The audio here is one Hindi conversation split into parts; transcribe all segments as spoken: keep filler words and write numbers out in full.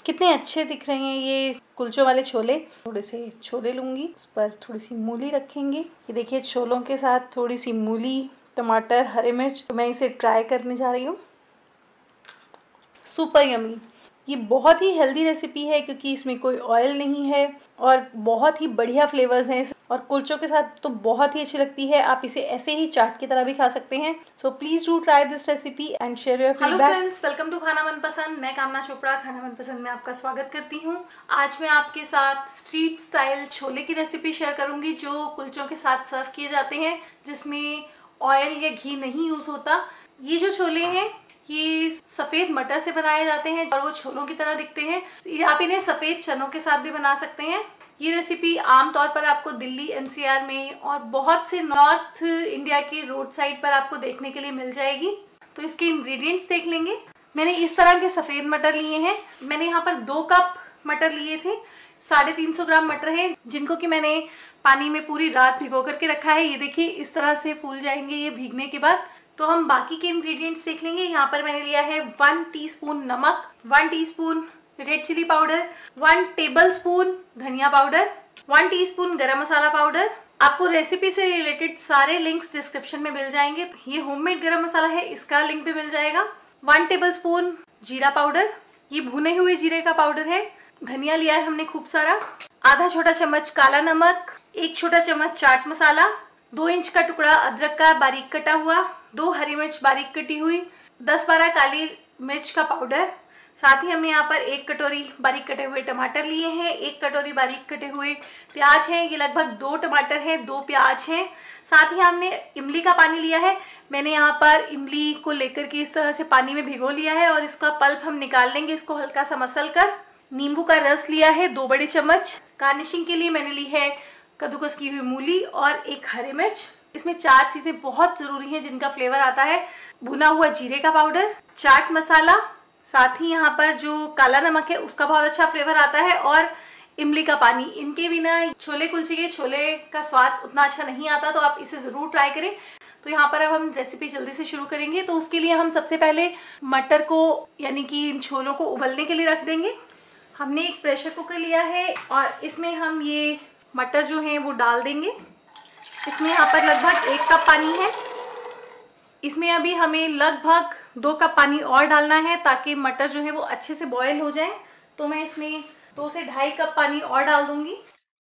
कितने अच्छे दिख रहे हैं ये कुलचों वाले छोले। थोड़े से छोले लूँगी, उस पर थोड़ी सी मूली रखेंगे। ये देखिए छोलों के साथ थोड़ी सी मूली, टमाटर, हरी मिर्च। तो मैं इसे ट्राई करने जा रही हूँ। Super yummy. ये बहुत ही हेल्दी रेसिपी है क्योंकि इसमें कोई ऑयल नहीं है और बहुत ही बढ़िया फ्लेवर्स हैं और कुलचों के साथ तो बहुत ही अच्छी लगती है। आप इसे ऐसे ही चाट की तरह भी खा सकते हैं। So please do try this recipe and share your feedback. Hello friends, welcome to Khana Manpasand. मैं कामना चोपड़ा खाना मनपसंद में आपका स्वागत करती हूँ। आज मैं आपके साथ स्ट्रीट स्टाइल छोले की रेसिपी शेयर करूंगी जो कुलचों के साथ सर्व किए जाते हैं, जिसमें ऑयल या घी नहीं यूज होता। ये जो छोले हैं ये सफेद मटर से बनाए जाते हैं और वो छोलों की तरह दिखते हैं। आप इन्हें सफेद चनों के साथ भी बना सकते हैं। ये रेसिपी आमतौर पर आपको दिल्ली, एनसीआर में और बहुत से नॉर्थ इंडिया के रोड साइड पर आपको देखने के लिए मिल जाएगी। तो इसके इंग्रेडिएंट्स देख लेंगे। मैंने इस तरह के सफेद मटर लिए हैं। मैंने यहाँ पर दो कप मटर लिए थे। साढ़े तीन सौ ग्राम मटर है जिनको कि मैंने पानी में पूरी रात भिगो करके रखा है। ये देखिए इस तरह से फूल जाएंगे ये भीगने के बाद। तो हम बाकी के इंग्रेडिएंट्स देख लेंगे। यहाँ पर मैंने लिया है वन टीस्पून नमक, one teaspoon red chilli powder, one tablespoon धनिया powder, one teaspoon garam masala powder. आपको रेसिपी से रिलेटेड सारे लिंक्स डिस्क्रिप्शन में मिल जाएंगे। ये होममेड गरम मसाला है, इसका लिंक भी मिल जाएगा। वन टेबलस्पून जीरा पाउडर, ये भुने हुए जीरे का पाउडर है। धनिया लिया है हमने खूब सारा। आधा छोटा चम्मच काला नमक, एक छोटा चम्मच चाट मसाला, दो इंच का टुकड़ा अदरक का बारीक कटा हुआ, दो हरी मिर्च बारीक कटी हुई, दस बारह काली मिर्च का पाउडर। साथ ही हमने यहाँ पर एक कटोरी बारीक कटे हुए टमाटर लिए हैं, एक कटोरी बारीक कटे हुए प्याज हैं। ये लगभग दो टमाटर हैं, दो प्याज हैं। साथ ही हमने इमली का पानी लिया है। मैंने यहाँ पर इमली को लेकर के इस तरह से पानी में भिगो लिया है और इसका पल्प हम निकाल लेंगे, इसको हल्का सा मसल कर। नींबू का रस लिया है दो बड़े चम्मच। गार्निशिंग के लिए मैंने ली है कद्दूकस की हुई मूली और एक हरी मिर्च। इसमें चार चीजें बहुत जरूरी हैं जिनका फ्लेवर आता है। भुना हुआ जीरे का पाउडर, चाट मसाला, साथ ही यहाँ पर जो काला नमक है उसका बहुत अच्छा फ्लेवर आता है, और इमली का पानी। इनके बिना छोले कुलचे के छोले का स्वाद उतना अच्छा नहीं आता, तो आप इसे जरूर ट्राई करें। तो यहाँ पर अब हम रेसिपी जल्दी से शुरू करेंगे। तो उसके लिए हम सबसे पहले मटर को यानी कि इन छोलों को उबलने के लिए रख देंगे। हमने एक प्रेशर कुकर लिया है और इसमें हम ये मटर जो है वो डाल देंगे। इसमें यहाँ पर लगभग एक कप पानी है। इसमें अभी हमें लगभग दो कप पानी और डालना है ताकि मटर जो है वो अच्छे से बॉयल हो जाए। तो मैं इसमें दो से ढाई कप पानी और डाल दूंगी।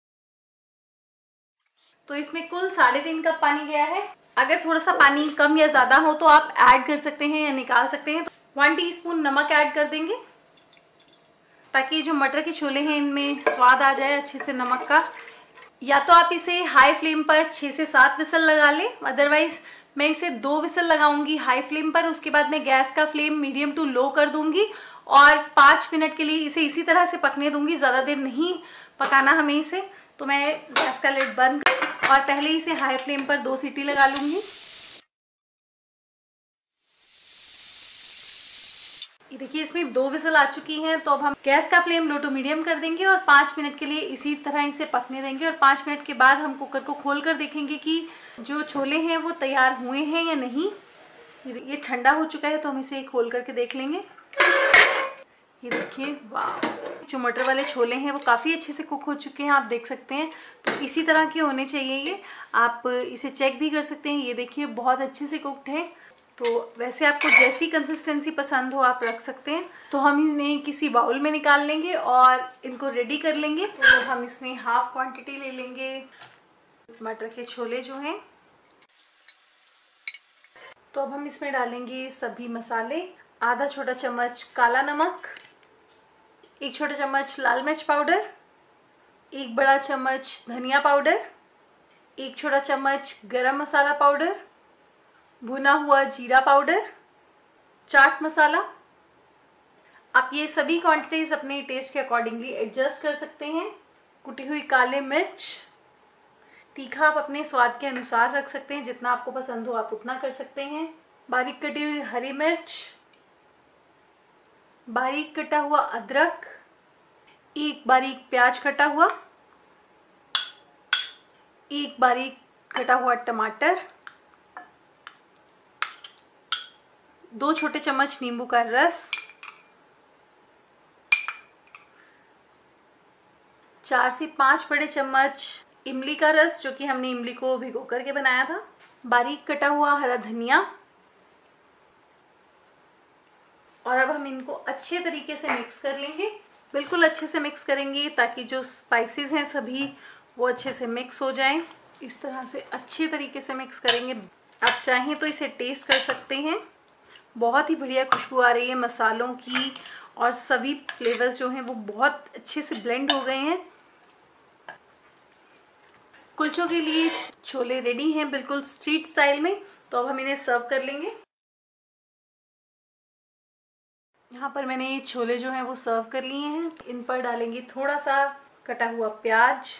तो इसमें कुल साढ़े तीन कप पानी गया है। अगर थोड़ा सा पानी कम या ज्यादा हो तो आप ऐड कर सकते हैं या निकाल सकते हैं। तो वन टीस्पून नमक ऐड कर देंगे ताकि जो मटर के छोले हैं इनमें स्वाद आ जाए अच्छे से नमक का। या तो आप इसे हाई फ्लेम पर छः से सात विसल लगा लें, अदरवाइज मैं इसे दो विसल लगाऊंगी हाई फ्लेम पर। उसके बाद मैं गैस का फ्लेम मीडियम टू लो कर दूंगी और पाँच मिनट के लिए इसे इसी तरह से पकने दूंगी। ज़्यादा देर नहीं पकाना हमें इसे। तो मैं गैस का लिड बंद कर और पहले इसे हाई फ्लेम पर दो सीटी लगा लूंगी। ये देखिए इसमें दो विसल आ चुकी हैं। तो अब हम गैस का फ्लेम लो टू मीडियम कर देंगे और पाँच मिनट के लिए इसी तरह इसे पकने देंगे। और पाँच मिनट के बाद हम कुकर को खोल कर देखेंगे कि जो छोले हैं वो तैयार हुए हैं या नहीं। ये ठंडा हो चुका है तो हम इसे खोल करके देख लेंगे। ये देखिए वाह, जो मटर वाले छोले हैं वो काफ़ी अच्छे से कुक हो चुके हैं, आप देख सकते हैं। तो इसी तरह के होने चाहिए ये। आप इसे चेक भी कर सकते हैं। ये देखिए बहुत अच्छे से कुकड है। तो वैसे आपको जैसी कंसिस्टेंसी पसंद हो आप रख सकते हैं। तो हम इन्हें किसी बाउल में निकाल लेंगे और इनको रेडी कर लेंगे। तो हम इसमें हाफ क्वांटिटी ले लेंगे मटर के छोले जो हैं। तो अब हम इसमें डालेंगे सभी मसाले। आधा छोटा चम्मच काला नमक, एक छोटा चम्मच लाल मिर्च पाउडर, एक बड़ा चम्मच धनिया पाउडर, एक छोटा चम्मच गरम मसाला पाउडर, भुना हुआ जीरा पाउडर, चाट मसाला। आप ये सभी क्वांटिटीज अपने टेस्ट के अकॉर्डिंगली एडजस्ट कर सकते हैं। कुटी हुई काली मिर्च, तीखा आप अपने स्वाद के अनुसार रख सकते हैं, जितना आपको पसंद हो आप उतना कर सकते हैं। बारीक कटी हुई हरी मिर्च, बारीक कटा हुआ अदरक, एक बारीक प्याज कटा हुआ, एक बारीक कटा हुआ टमाटर, दो छोटे चम्मच नींबू का रस, चार से पाँच बड़े चम्मच इमली का रस, जो कि हमने इमली को भिगो करके बनाया था। बारीक कटा हुआ हरा धनिया। और अब हम इनको अच्छे तरीके से मिक्स कर लेंगे। बिल्कुल अच्छे से मिक्स करेंगे ताकि जो स्पाइसेस हैं सभी वो अच्छे से मिक्स हो जाएं। इस तरह से अच्छे तरीके से मिक्स करेंगे। आप चाहें तो इसे टेस्ट कर सकते हैं। बहुत ही बढ़िया खुशबू आ रही है मसालों की, और सभी फ्लेवर्स जो हैं वो बहुत अच्छे से ब्लेंड हो गए हैं। कुलचों के लिए छोले रेडी हैं बिल्कुल स्ट्रीट स्टाइल में। तो अब हम इन्हें सर्व कर लेंगे। यहाँ पर मैंने ये छोले जो हैं वो सर्व कर लिए हैं। इन पर डालेंगे थोड़ा सा कटा हुआ प्याज,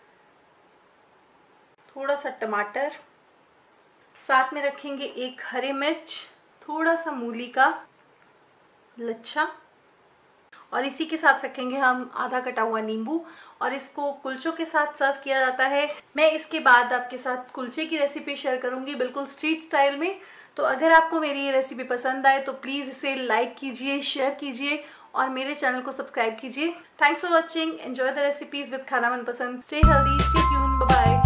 थोड़ा सा टमाटर, साथ में रखेंगे एक हरी मिर्च, थोड़ा सा मूली का लच्छा, और इसी के साथ रखेंगे हम आधा कटा हुआ नींबू। और इसको कुलचों के साथ सर्व किया जाता है। मैं इसके बाद आपके साथ कुलचे की रेसिपी शेयर करूंगी बिल्कुल स्ट्रीट स्टाइल में। तो अगर आपको मेरी ये रेसिपी पसंद आए तो प्लीज़ इसे लाइक कीजिए, शेयर कीजिए और मेरे चैनल को सब्सक्राइब कीजिए। Thanks for watching. Enjoy the recipes with Khana Manpasand. Stay healthy, stay tuned, bye bye.